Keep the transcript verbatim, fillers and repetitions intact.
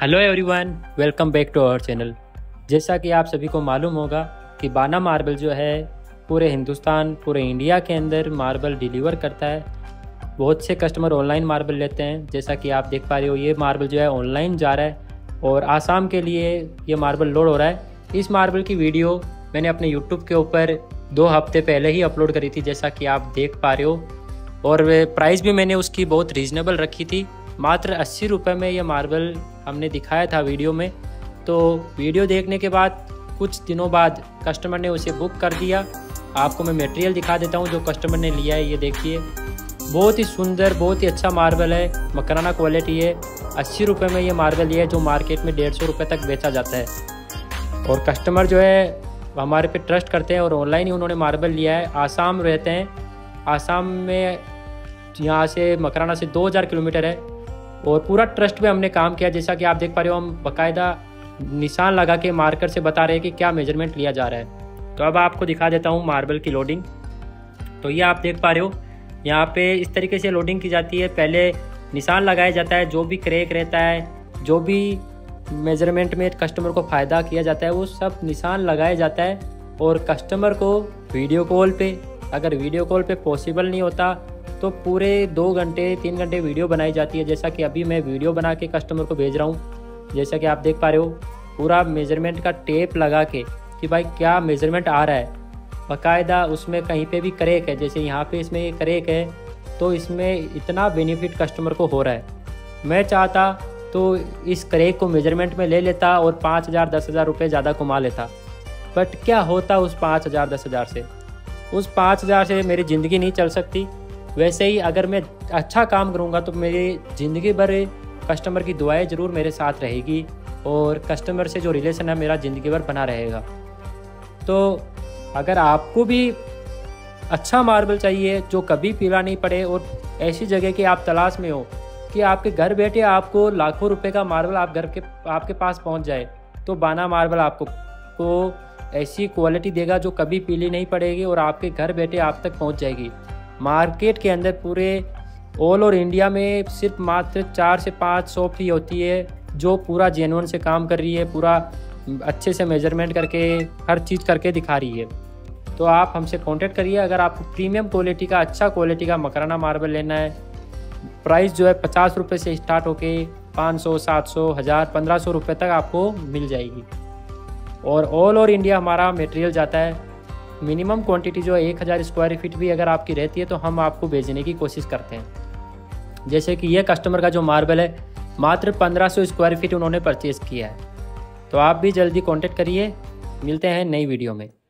Hello everyone, welcome back to our channel. जैसा कि आप सभी को मालूम होगा कि बाना मार्बल जो है पूरे हिंदुस्तान पूरे इंडिया के अंदर मार्बल डिलीवर करता है। बहुत से कस्टमर ऑनलाइन मार्बल लेते हैं। जैसा कि आप देख पा रहे हो, ये मार्बल जो है ऑनलाइन जा रहा है और आसाम के लिए ये मार्बल लोड हो रहा है। इस मार्बल की वीडियो मैंने अपने यूट्यूब के ऊपर दो हफ्ते पहले ही अपलोड करी थी, जैसा कि आप देख पा रहे हो। और प्राइस भी मैंने उसकी बहुत रीज़नेबल रखी थी, मात्र अस्सी रुपये में ये मार्बल हमने दिखाया था वीडियो में। तो वीडियो देखने के बाद कुछ दिनों बाद कस्टमर ने उसे बुक कर दिया। आपको मैं मटेरियल दिखा देता हूँ जो कस्टमर ने लिया है। ये देखिए, बहुत ही सुंदर, बहुत ही अच्छा मार्बल है, मकराना क्वालिटी है। अस्सी रुपये में ये मार्बल ये है जो मार्केट में डेढ़ सौ रुपये तक बेचा जाता है। और कस्टमर जो है हमारे पे ट्रस्ट करते हैं और ऑनलाइन ही उन्होंने मार्बल लिया है। आसाम रहते हैं, आसाम में यहाँ से मकराना से दो हज़ार किलोमीटर है और पूरा ट्रस्ट पे हमने काम किया। जैसा कि आप देख पा रहे हो, हम बाकायदा निशान लगा के मार्कर से बता रहे हैं कि क्या मेजरमेंट लिया जा रहा है। तो अब आपको दिखा देता हूँ मार्बल की लोडिंग। तो ये आप देख पा रहे हो, यहाँ पे इस तरीके से लोडिंग की जाती है। पहले निशान लगाया जाता है, जो भी क्रैक रहता है, जो भी मेजरमेंट में कस्टमर को फ़ायदा किया जाता है, वो सब निशान लगाया जाता है। और कस्टमर को वीडियो कॉल पे, अगर वीडियो कॉल पे पॉसिबल नहीं होता तो पूरे दो घंटे तीन घंटे वीडियो बनाई जाती है। जैसा कि अभी मैं वीडियो बना के कस्टमर को भेज रहा हूँ। जैसा कि आप देख पा रहे हो, पूरा मेजरमेंट का टेप लगा के कि भाई क्या मेजरमेंट आ रहा है। बाकायदा उसमें कहीं पे भी क्रैक है, जैसे यहाँ पे इसमें क्रैक है, तो इसमें इतना बेनिफिट कस्टमर को हो रहा है। मैं चाहता तो इस क्रैक को मेजरमेंट में ले लेता और पाँच हज़ार दस हज़ार रुपये ज़्यादा कमा लेता। बट क्या होता उस पाँच हज़ार दस हज़ार से? उस पाँच हज़ार से मेरी ज़िंदगी नहीं चल सकती। वैसे ही अगर मैं अच्छा काम करूँगा तो मेरी ज़िंदगी भर कस्टमर की दुआएं ज़रूर मेरे साथ रहेगी और कस्टमर से जो रिलेशन है मेरा ज़िंदगी भर बना रहेगा। तो अगर आपको भी अच्छा मार्बल चाहिए जो कभी पीला नहीं पड़े और ऐसी जगह की आप तलाश में हो कि आपके घर बैठे आपको लाखों रुपए का मार्बल आप घर के आपके पास पहुंच जाए, तो बाना मार्बल आपको को ऐसी क्वालिटी देगा जो कभी पीली नहीं पड़ेगी और आपके घर बैठे आप तक पहुंच जाएगी। मार्केट के अंदर पूरे ऑल ओवर इंडिया में सिर्फ मात्र चार से पाँच शॉप ही होती है जो पूरा जेन्युइन से काम कर रही है, पूरा अच्छे से मेजरमेंट करके हर चीज़ करके दिखा रही है। तो आप हमसे कांटेक्ट करिए अगर आपको प्रीमियम क्वालिटी का, अच्छा क्वालिटी का मकराना मार्बल लेना है। प्राइस जो है पचास रुपये से स्टार्ट होके पाँच सौ, सात सौ, हज़ार, पंद्रह सौ रुपये तक आपको मिल जाएगी। और ऑल ओवर इंडिया हमारा मटेरियल जाता है। मिनिमम क्वांटिटी जो है एक हज़ार स्क्वायर फीट भी अगर आपकी रहती है तो हम आपको भेजने की कोशिश करते हैं। जैसे कि ये कस्टमर का जो मार्बल है मात्र पंद्रह सौ स्क्वायर फीट उन्होंने परचेज़ किया है। तो आप भी जल्दी कांटेक्ट करिए। मिलते हैं नई वीडियो में।